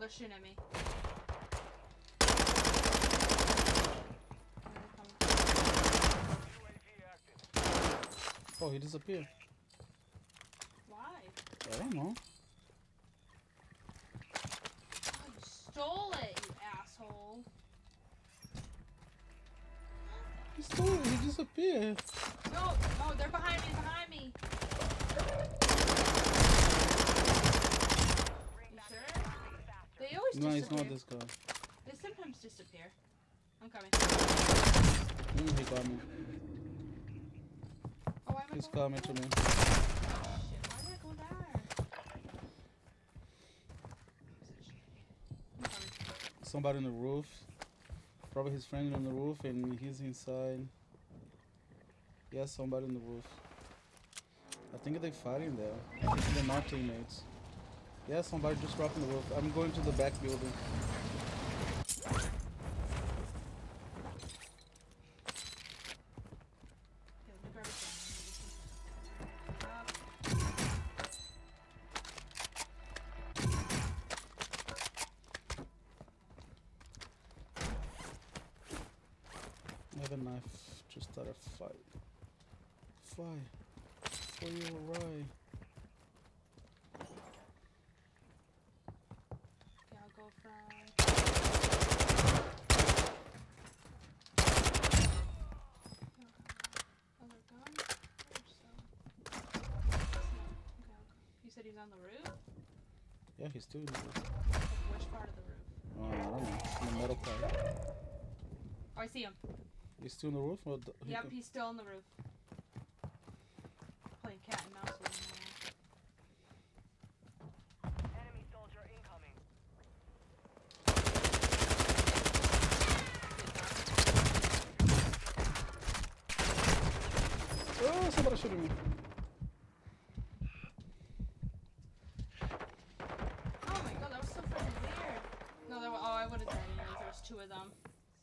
shooting at me. Oh, he disappeared. Why? I don't know. Oh, you stole it, you asshole. He stole it. He disappeared. No, no, they're behind me, behind me. You sure? They always No, disappear. it's not this guy. They sometimes disappear. I'm coming. He got me. Oh, why am I He's going coming to me. there? Shit, why did I go there? I'm coming. Somebody on the roof. Probably his friend on the roof, and he's inside. Yeah, somebody on the roof. I think they're fighting there. They're not teammates. Yeah, somebody just dropped on the roof. I'm going to the back building. Okay, let me grab it down. I have a knife. Just start a fight. Fight. For your right. Okay, I'll go from... Other gun? Okay. You said he's on the roof? Yeah, he's still in the roof. Which part of the roof? I don't know. In the metal part. Oh, I see him. He's still on the roof? Or Yep, he's still on the roof. Playing cat and mouse with him Enemy soldier incoming. Oh, somebody shooting me. Oh my god, that was so freaking weird. No, there were, oh, I would have died anyways. There was two of them.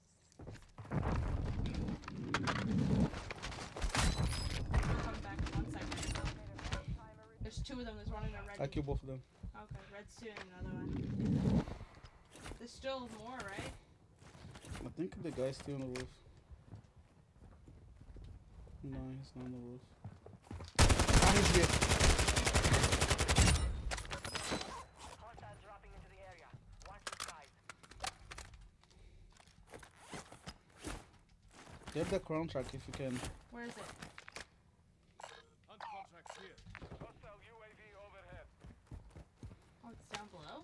I'm coming back in 1 second. There's two of them. There's one in a red. I killed both of them. Okay, red's two and another one. There's still more, right? I think the guy's still on the roof. No, he's not on the roof. Ah, he's here. Hostiles dropping into the area. Watch the skies. Get the crown track if you can. Where is it? Hunt contracts here. Hostile UAV overhead. Oh, it's down below?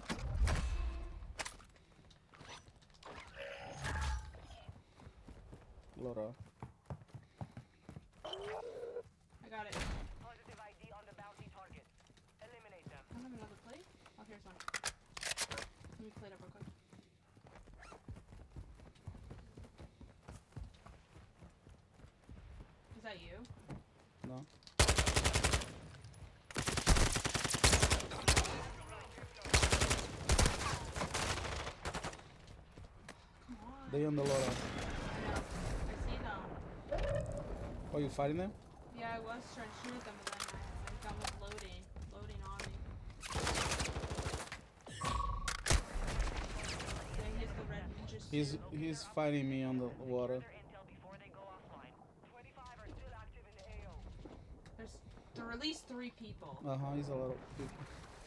Laura. I got it. Positive ID on the bounty target. Eliminate them. I don't have another plate? Oh, here's one. Let me plate up real quick. Is that you? No. Come on. They on the Laura. I know. I see them. Oh, you fighting them? Yeah, I was trying to shoot at them, but then my gun was loading on me. Yeah, he's the red ninja suit. He's fighting me on the water. Further intel before they go offline. 25 are still active in the AO. There are at least 3 people. He's a lot of people.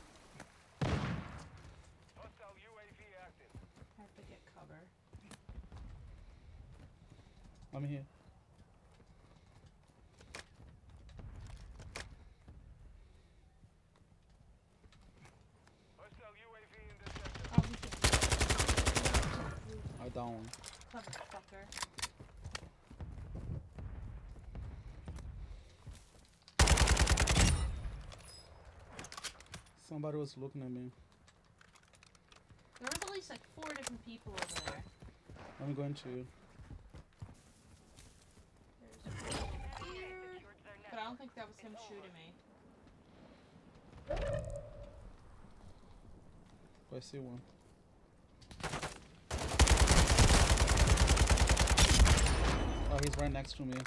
Hostile UAV active. I have to get cover. I'm here. Hostile UAV in the sector. Oh, he's I down one. clever fucker. Somebody was looking at me. There was at least like 4 different people over there. I'm going to you. There's one here, but I don't think that was him shooting me. I see one. Oh, he's right next to me.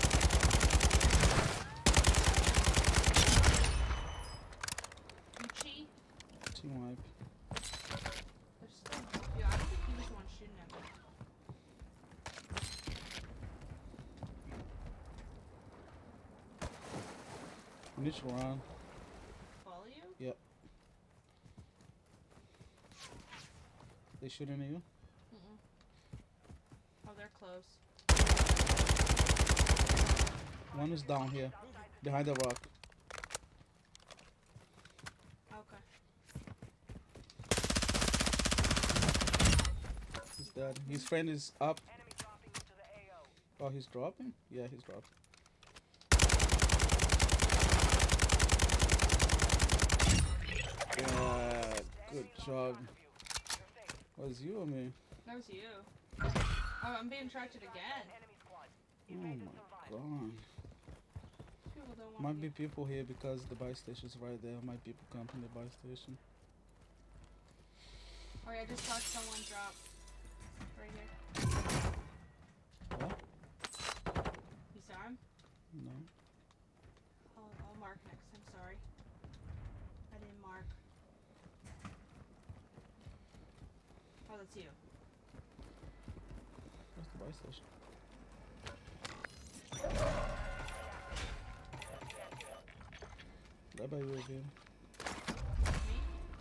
You cheated. You need to run. Follow you? Yep. They shooting at you? Mm-mm. Oh, they're close. One is down here, behind the rock. Okay. He's dead. His friend is up. Enemy dropping into the AO. Oh, he's dropping? Yeah, he's dropping. Yeah, good job. Was you or me? That was you. Oh, I'm being tracked again. Enemy squad. Oh my god. People don't want Might me. be people here because the buy station's right there. Might people camping the buy station. Oh, yeah, I just saw someone drop. Right here. What? You saw him? No. I'll mark next time, sorry. I didn't mark. Oh, that's you. Where's the buy station? That by you again. Me?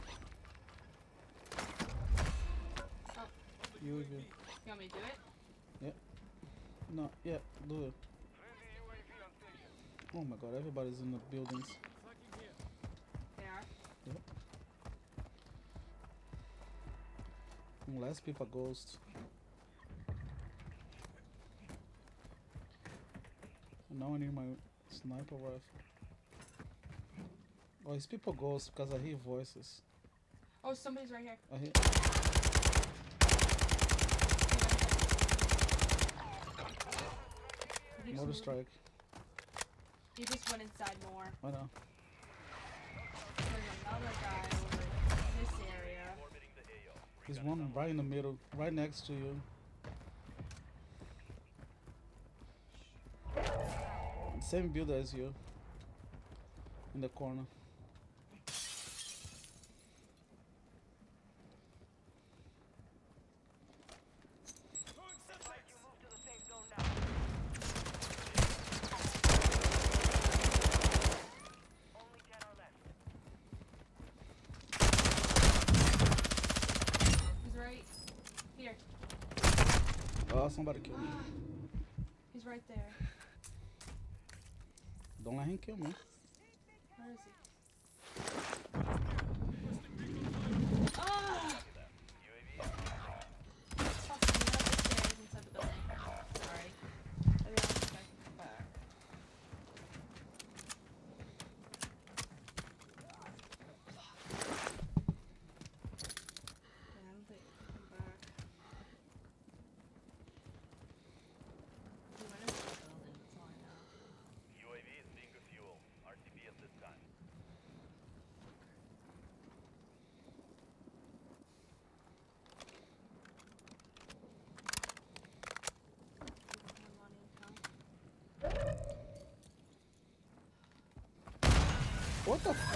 Oh, You again. you want me to do it? No, yeah, do it. Friendly UAV on station. Oh my god, everybody's in the buildings. Flanking here. They are. Unless people ghost. And now I need my sniper rifle. Oh, it's people ghost because I hear voices. Oh, somebody's right here. I hear. He just Motor moved. strike. He just went inside more. I know. There's another guy over in this area. There's one right in the middle, right next to you. Same build as you. In the corner. Throwing Advise you subjects. move to the safe zone now. Only 10 are left. He's right here. Oh, somebody killed me. He's right there. Don't let him kill me. Where is he? Requesting recon fire. Ah! Fuck, he went up the stairs inside the building. Sorry. Maybe I'll just come back. Yeah, I don't think he can come back. He went into the building, that's all I know. UAV is being refueled. RTB at this time. Give him money and come. What the f?